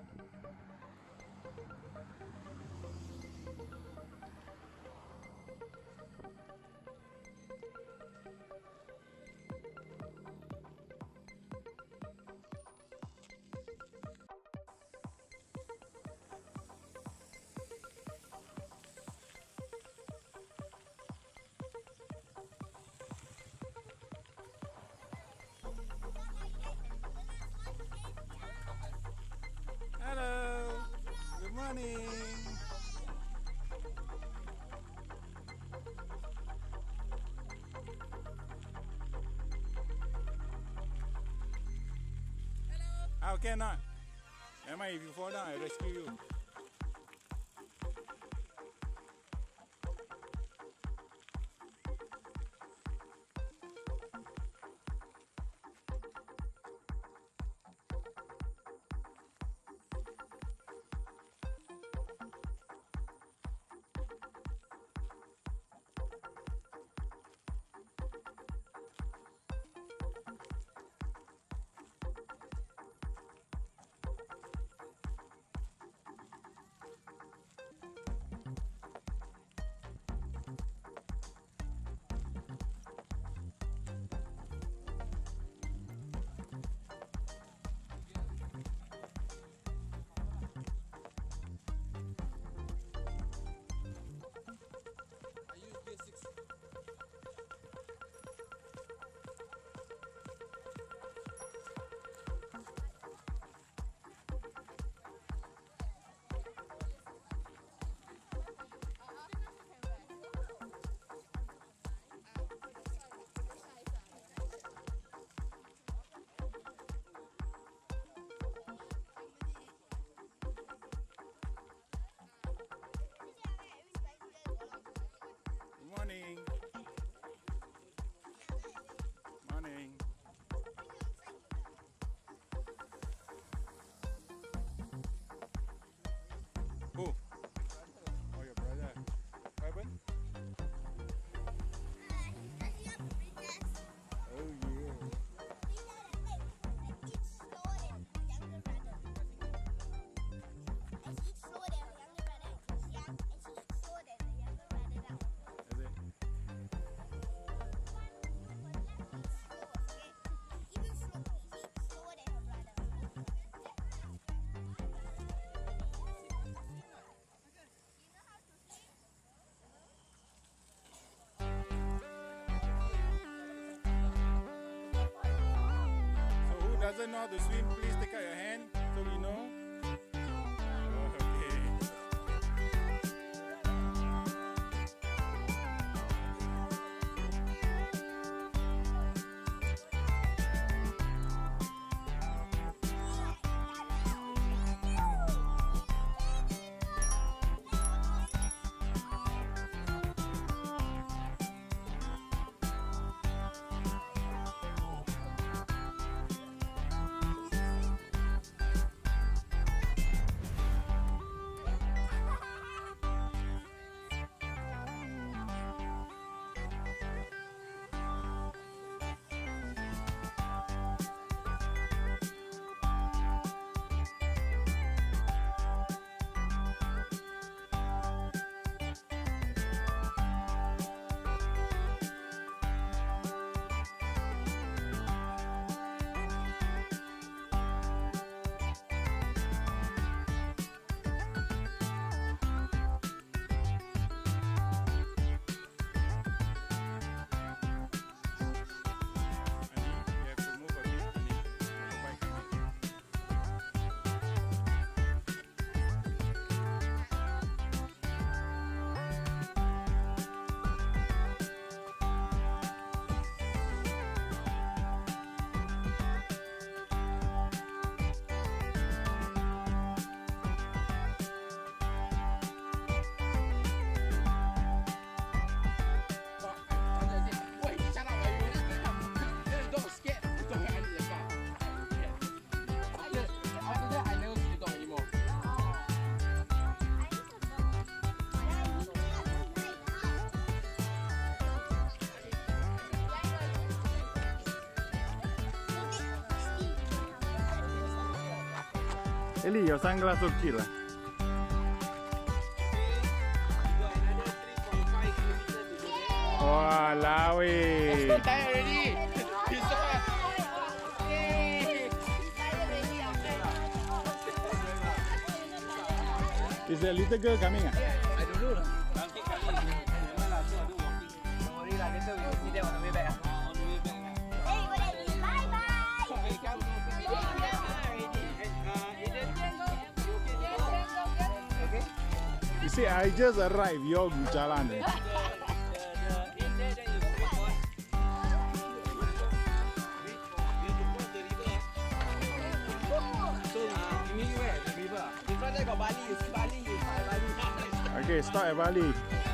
Hello. Good morning. How cannot? Never mind, if you fall down, I rescue you. Good morning. Morning. Who? Oh, your brother. What happened? Oh, yeah. Is it? So who doesn't know how to swim, please take out your hand so we know. Okay. Eli, your sunglass okay lah. Walau weh. So tired already. Is the little girl coming? I don't know lah. Don't worry lah, later we will see them on the way back. On the way back. Hey, bye bye. Okay, come. Okay. You see, I just arrived. You're jalan. Got Bali, you see Bali, you find Bali. Okay, start at Bali.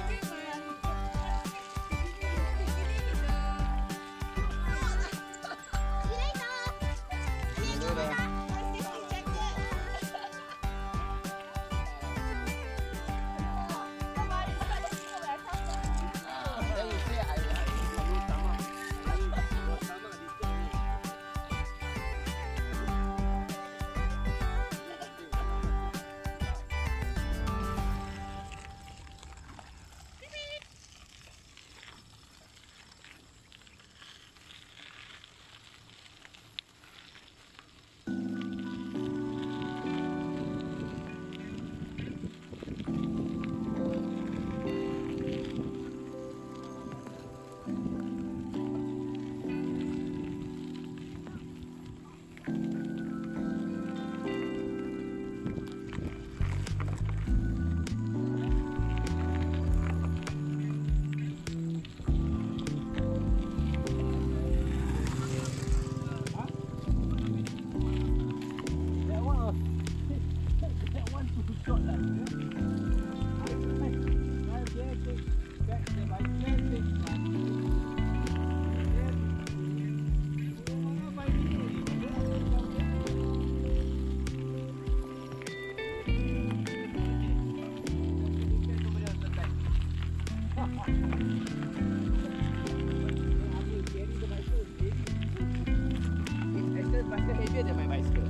Heavier than my bicycle.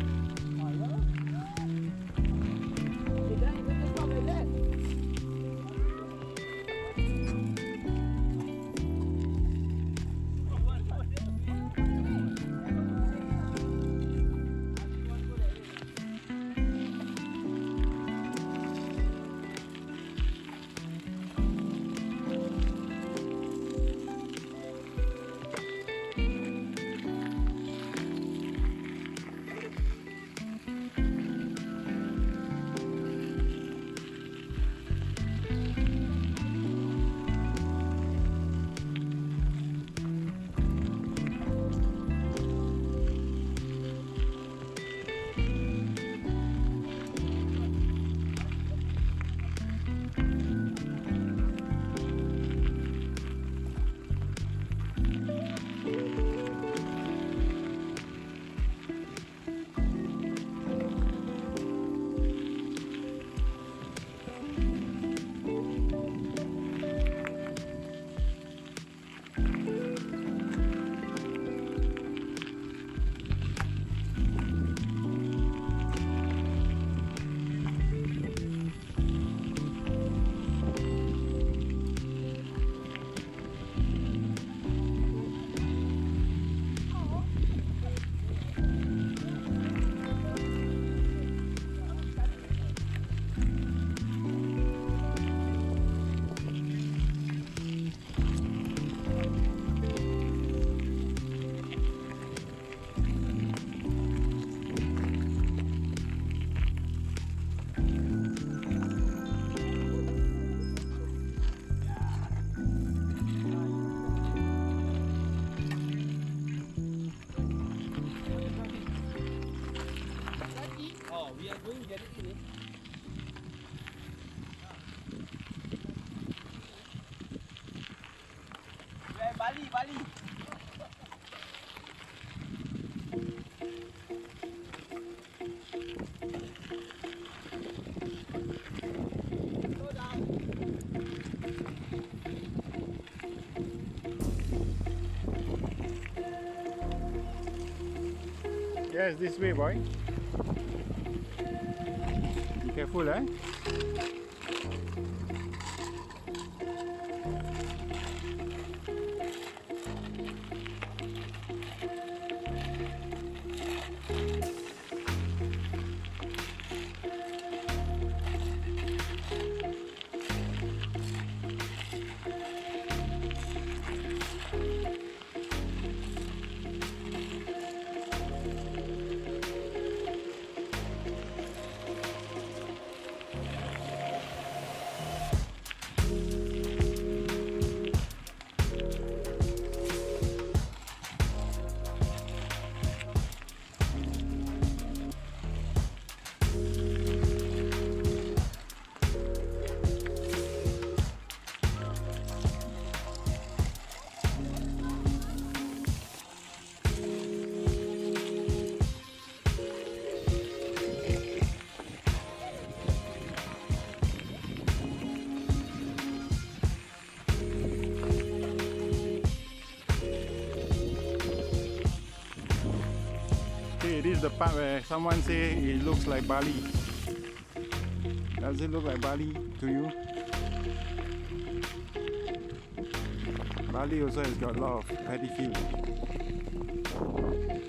Bali. Yes, this way, boy. Careful, eh? Okay, this is the part where someone say it looks like Bali. Does it look like Bali to you? Bali also has got a lot of paddy fields.